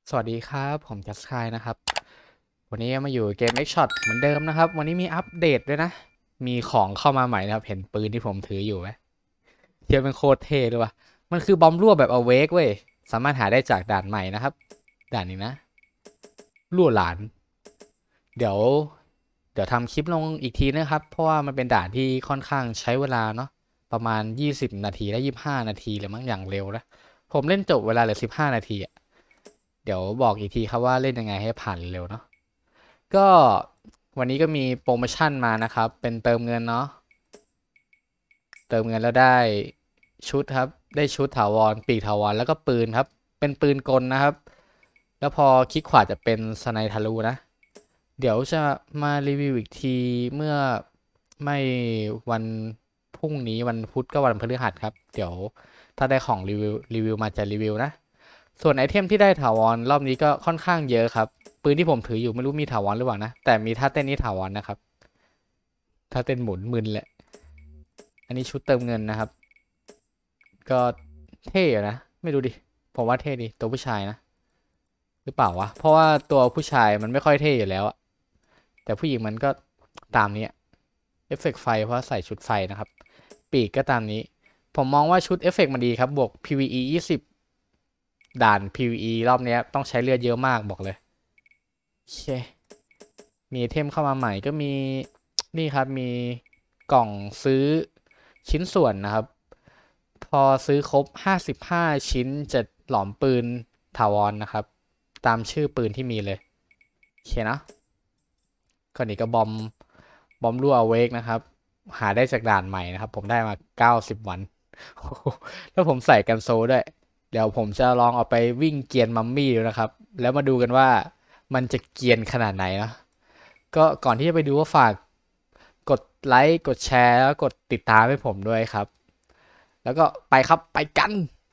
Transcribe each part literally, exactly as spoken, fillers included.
สวัสดีครับผมจัสคายนะครับวันนี้มาอยู่เกม X Shot เหมือนเดิมนะครับวันนี้มีอัปเดตด้วยนะมีของเข้ามาใหม่นะครับเห็นปืนที่ผมถืออยู่ไหมเทียบเป็นโคตรเท่เลยว่ะมันคือบอมรั่วแบบ Awake เว้ยสามารถหาได้จากด่านใหม่นะครับด่านนี้นะรั่วหลานเดี๋ยวเดี๋ยวทำคลิปลงอีกทีนะครับเพราะว่ามันเป็นด่านที่ค่อนข้างใช้เวลาเนาะประมาณยี่สิบนาทีและยี่สิบห้านาทีเลยมั้งอย่างเร็วนะผมเล่นจบเวลาเหลือสิบห้านาทีอะเดี๋ยวบอกอีกทีครับว่าเล่นยังไงให้ผ่านเร็วเนาะ ก็วันนี้ก็มีโปรโมชั่นมานะครับเป็นเติมเงินเนาะเติมเงินแล้วได้ชุดครับได้ชุดถาวรปีกถาวรแล้วก็ปืนครับเป็นปืนกลนะครับแล้วพอคลิกขวาจะเป็นสไนทะลุนะเดี๋ยวจะมารีวิวอีกทีเมื่อไม่วันพรุ่งนี้วันพุธก็วันพฤหัสครับเดี๋ยวถ้าได้ของรีวิวรีวิวมาจะรีวิวนะส่วนไอเทมที่ได้ถาวรรอบนี้ก็ค่อนข้างเยอะครับปืนที่ผมถืออยู่ไม่รู้มีถาวรหรือเปล่านะแต่มีท่าเต้นนี้ถาวรนะครับท่าเต้นหมุนมึนแหละอันนี้ชุดเติมเงินนะครับก็เท่นะไม่รู้ดิผมว่าเท่ดีตัวผู้ชายนะหรือเปล่าวะเพราะว่าตัวผู้ชายมันไม่ค่อยเท่อยู่แล้วอะแต่ผู้หญิงมันก็ตามนี้เอฟเฟกต์ไฟเพราะใส่ชุดไฟนะครับปีกก็ตามนี้ผมมองว่าชุดเอฟเฟกต์มันดีครับบวก พี วี อี ยี่สิบด่าน พี วี อี รอบนี้ต้องใช้เลือดเยอะมากบอกเลยโอเคมีไอเทมเข้ามาใหม่ก็มีนี่ครับมีกล่องซื้อชิ้นส่วนนะครับพอซื้อครบห้าสิบห้าชิ้นจะหลอมปืนถาวรนะครับตามชื่อปืนที่มีเลยโอเคนะก่อนนี้ก็บอมบอมรั่วเวกนะครับหาได้จากด่านใหม่นะครับผมได้มาเก้าสิบวันแล้วผมใส่กันโซด้วยเดี๋ยวผมจะลองเอาไปวิ่งเกียนมัมมี่ดูนะครับแล้วมาดูกันว่ามันจะเกียนขนาดไหนนะก็ก่อนที่จะไปดูว่าฝากกดไลค์กดแชร์แล้วกดติดตามให้ผมด้วยครับแล้วก็ไปครับไปกัน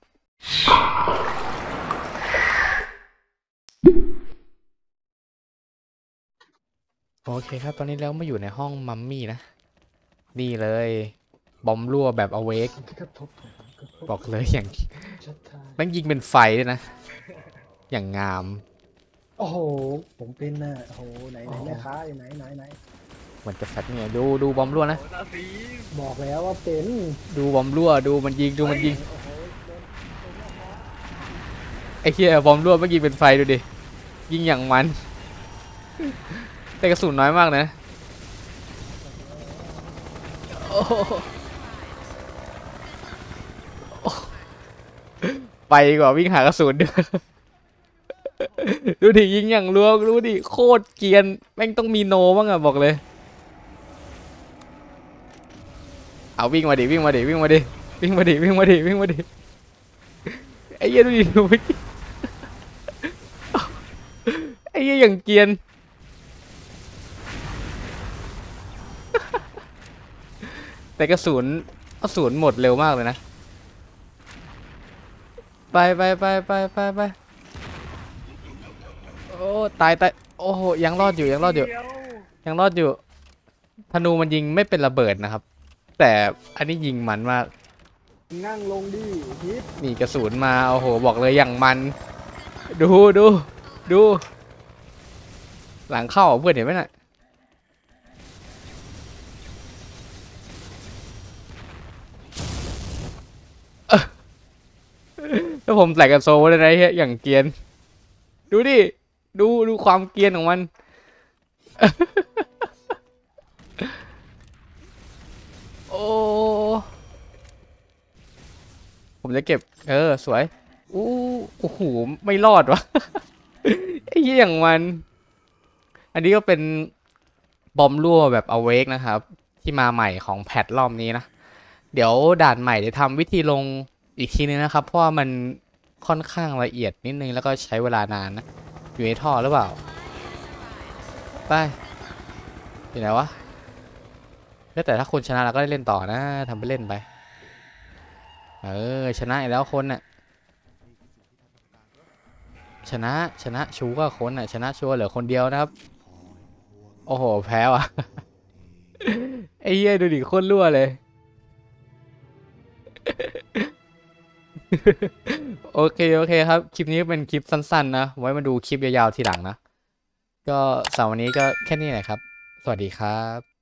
โอเคครับตอนนี้เรามาอยู่ในห้องมัมมี่นะนี่เลยบอมรั่วแบบอเวกบอกเลยอย่างแม่งยิงเป็นไฟด้วยนะอย่างงามโอ้โหผมเป็นน่ะโอ้โหไหนไหนแม่ค้าอยู่ไหนไหนไหนเหมือนจะแฟตเนี่ยดูดูบอมรั่วนะบอกแล้วว่าเป็นดูบอมรั่วดูมันยิงดูมันยิงโอ้โหเป็นเป็นแม่ค้าไอ้เหี้ยบอมรั่วไม่ยิงเป็นไฟดูดิยิงอย่างมันแต่กระสุนน้อยมากนะโอ้ไปดีกว่าวิ่งหากระสุนด้วยดูดิยิงอย่างรัวดูดิโคตรเกรียนแม่งต้องมีโนบ้างอะบอกเลยเอาวิ่งมาดิวิ่งมาดิวิ่งมาดิวิ่งมาดิวิ่งมาดิวิ่งมาดิไอ้เหี้ยดูดิดูดิไอ้เหี้ยอย่างเกรียนแต่กระสุนกระสุนหมดเร็วมากเลยนะไปไปไปไปไปไปโอ้ตายตายโอ้โหยังรอดอยู่ยังรอดอยู่ยังรอดอยู่ธนูมันยิงไม่เป็นระเบิดนะครับแต่อันนี้ยิงมันมากนั่งลงดิฮิตนี่กระสุนมาโอ้โหบอกเลยอย่างมันดูดูดูหลังเข้าเพื่อนเห็นไหมน่ะแล้วผมใส่กันโซไว้ในนี้อย่างเกรียนดูดิดูดูความเกรียนของมันโอ้ผมจะเก็บเออสวยอู้โอ้โหไม่รอดวะไอ้เหี้ยอย่างมันอันนี้ก็เป็นบอมรั่วแบบอเวกนะครับที่มาใหม่ของแพทรอบนี้นะเดี๋ยวด่านใหม่จะทำวิธีลงอีกทีนึงนะครับเพราะว่ามันค่อนข้างละเอียดนิดนึงแล้วก็ใช้เวลานานนะอยู่ในท่อหรือเปล่าไปอยู่ไหนวะแล้วแต่ถ้าคนชนะเราก็ได้เล่นต่อนะทำไปเล่นไปเออชนะอีกแล้วคนน่ะชนะชนะชูก็คนน่ะชนะชัวร์เหลือคนเดียวนะครับโอ้โหแพ้ว่ะไอ้เหี้ยดูดิโคตรรั่วเลยโอเคโอเคครับคลิปนี้เป็นคลิปสั้นๆนะไว้มาดูคลิปยาวๆทีหลังนะก็สำหรับวันนี้ก็แค่นี้แหละครับสวัสดีครับ